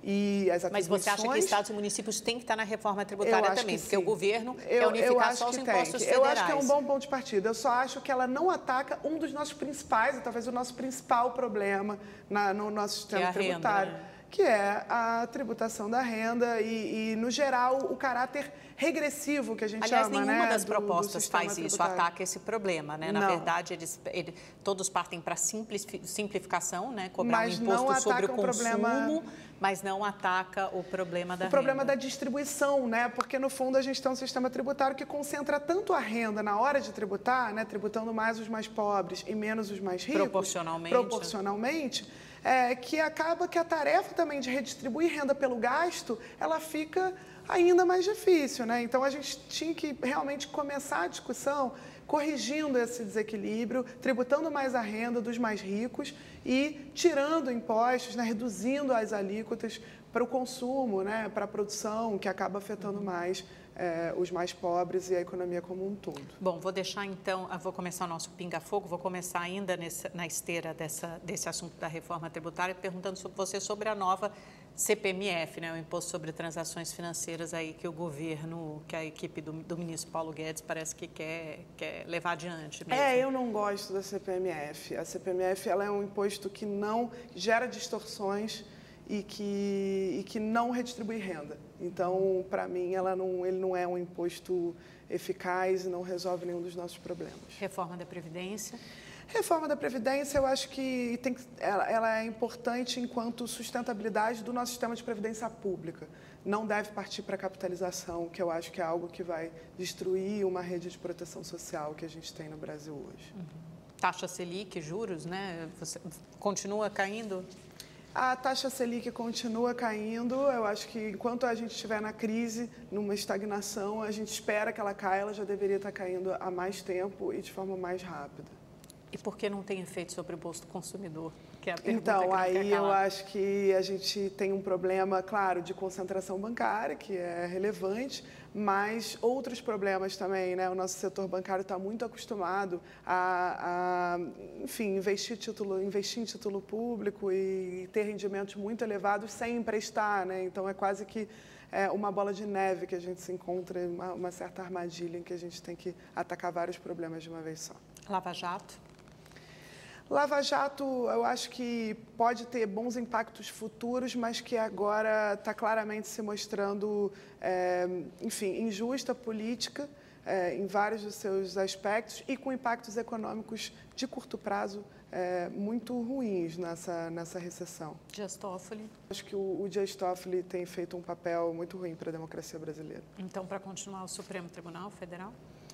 e as atribuições. Mas você acha que estados e municípios têm que estar na reforma tributária também? Porque sim. O governo eu, quer unificar só os impostos tem. federais. Eu acho que é um bom ponto de partida. Eu só acho que ela não ataca um dos nossos principais, talvez o nosso principal problema na, no nosso sistema que é tributário. Renda, né? Que é a tributação da renda e, e, no geral, o caráter regressivo que a gente Aliás, chama, nenhuma né, das do, propostas do faz tributário. isso, ataca esse problema, né? Na não. verdade, eles, eles todos partem para simplificação, né? Cobrar mas um imposto sobre o consumo, problema... mas não ataca o problema da o renda. O problema da distribuição, né? Porque, no fundo, a gente tem um sistema tributário que concentra tanto a renda na hora de tributar, né? Tributando mais os mais pobres e menos os mais ricos. Proporcionalmente. Proporcionalmente. É, que acaba que a tarefa também de redistribuir renda pelo gasto, ela fica ainda mais difícil, né? Então, a gente tinha que realmente começar a discussão corrigindo esse desequilíbrio, tributando mais a renda dos mais ricos e tirando impostos, né? Reduzindo as alíquotas para o consumo, né? Para a produção, que acaba afetando mais É, os mais pobres e a economia como um todo. Bom, vou deixar então, vou começar o nosso pinga-fogo, vou começar ainda nessa, na esteira dessa, desse assunto da reforma tributária, perguntando sobre você sobre a nova C P M F, né, o Imposto sobre Transações Financeiras aí que o governo, que a equipe do, do ministro Paulo Guedes parece que quer, quer levar adiante mesmo. É, eu não gosto da C P M F. A C P M F ela é um imposto que não gera distorções e que, e que não redistribui renda. Então, para mim, ela não, ele não é um imposto eficaz e não resolve nenhum dos nossos problemas. Reforma da Previdência? Reforma da Previdência, eu acho que tem que, ela, ela é importante enquanto sustentabilidade do nosso sistema de previdência pública. Não deve partir para a capitalização, que eu acho que é algo que vai destruir uma rede de proteção social que a gente tem no Brasil hoje. Uhum. Taxa Selic, juros, né? Você continua caindo? A taxa Selic continua caindo. Eu acho que enquanto a gente estiver na crise, numa estagnação, a gente espera que ela caia. Ela já deveria estar caindo há mais tempo e de forma mais rápida. E por que não tem efeito sobre o bolso do consumidor? Que é a pergunta então, que não aí quer eu calar. acho que a gente tem um problema, claro, de concentração bancária, que é relevante, mas outros problemas também, né? O nosso setor bancário está muito acostumado a, a enfim, investir, título, investir em título público e ter rendimentos muito elevados sem emprestar, né? Então, é quase que é uma bola de neve que a gente se encontra em uma, uma certa armadilha em que a gente tem que atacar vários problemas de uma vez só. Lava Jato? Lava Jato, eu acho que pode ter bons impactos futuros, mas que agora está claramente se mostrando, é, enfim, injusta política é, em vários dos seus aspectos e com impactos econômicos de curto prazo é, muito ruins nessa, nessa recessão. Dias Toffoli? Acho que o, o Dias Toffoli tem feito um papel muito ruim para a democracia brasileira. Então, para continuar, o Supremo Tribunal Federal?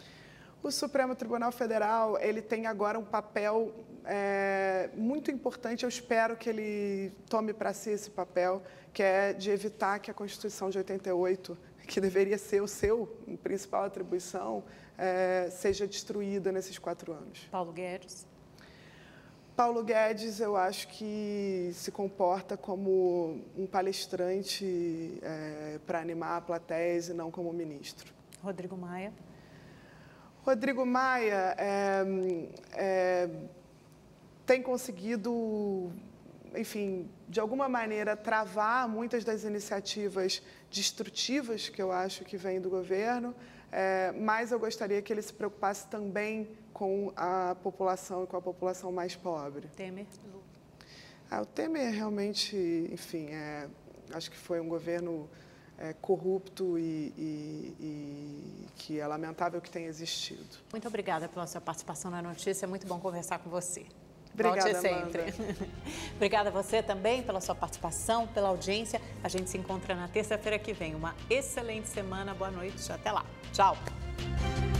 O Supremo Tribunal Federal, ele tem agora um papel é, muito importante, eu espero que ele tome para si esse papel, que é de evitar que a Constituição de oitenta e oito, que deveria ser o seu principal atribuição, é, seja destruída nesses quatro anos. Paulo Guedes? Paulo Guedes, eu acho que se comporta como um palestrante é, para animar plateias e não como ministro. Rodrigo Maia? Rodrigo Maia é, é, tem conseguido, enfim, de alguma maneira, travar muitas das iniciativas destrutivas que eu acho que vêm do governo, é, mas eu gostaria que ele se preocupasse também com a população e com a população mais pobre. Temer? Ah, o Temer realmente, enfim, é, acho que foi um governo É, corrupto e, e, e que é lamentável que tenha existido. Muito obrigada pela sua participação na notícia, é muito bom conversar com você. Obrigada, Volte sempre. Amanda. Obrigada a você também pela sua participação, pela audiência. A gente se encontra na terça-feira que vem. Uma excelente semana, boa noite, até lá. Tchau.